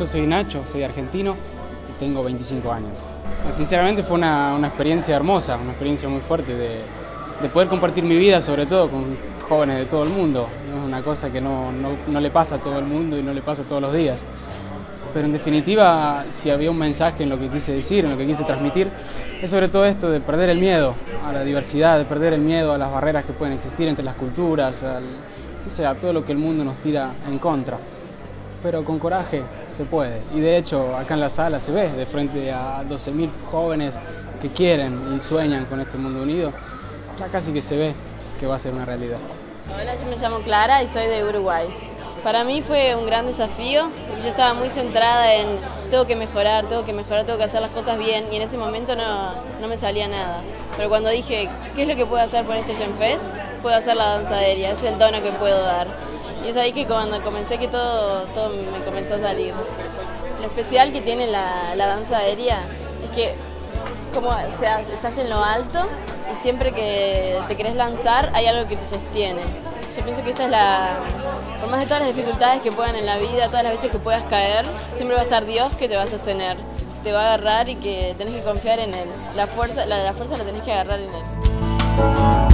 Yo soy Nacho, soy argentino y tengo 25 años. Sinceramente fue una experiencia hermosa, una experiencia muy fuerte de poder compartir mi vida, sobre todo con jóvenes de todo el mundo. Es una cosa que no le pasa a todo el mundo y no le pasa todos los días. Pero en definitiva, si había un mensaje en lo que quise decir, en lo que quise transmitir, es sobre todo esto de perder el miedo a la diversidad, de perder el miedo a las barreras que pueden existir entre las culturas, a todo lo que el mundo nos tira en contra. Pero con coraje se puede. Y de hecho, acá en la sala se ve, de frente a 12.000 jóvenes que quieren y sueñan con este mundo unido, ya casi que se ve que va a ser una realidad. Hola, yo me llamo Clara y soy de Uruguay. Para mí fue un gran desafío, porque yo estaba muy centrada en tengo que mejorar, tengo que hacer las cosas bien, y en ese momento no me salía nada. Pero cuando dije, ¿qué es lo que puedo hacer por este Gen Fest? Puedo hacer la danza aérea, es el tono que puedo dar. Y es ahí que cuando comencé que todo me comenzó a salir. Lo especial que tiene la danza aérea es que estás en lo alto y siempre que te querés lanzar hay algo que te sostiene. Yo pienso que esta es por más de todas las dificultades que puedan en la vida, todas las veces que puedas caer, siempre va a estar Dios que te va a sostener, te va a agarrar y que tenés que confiar en Él. La fuerza la tenés que agarrar en Él.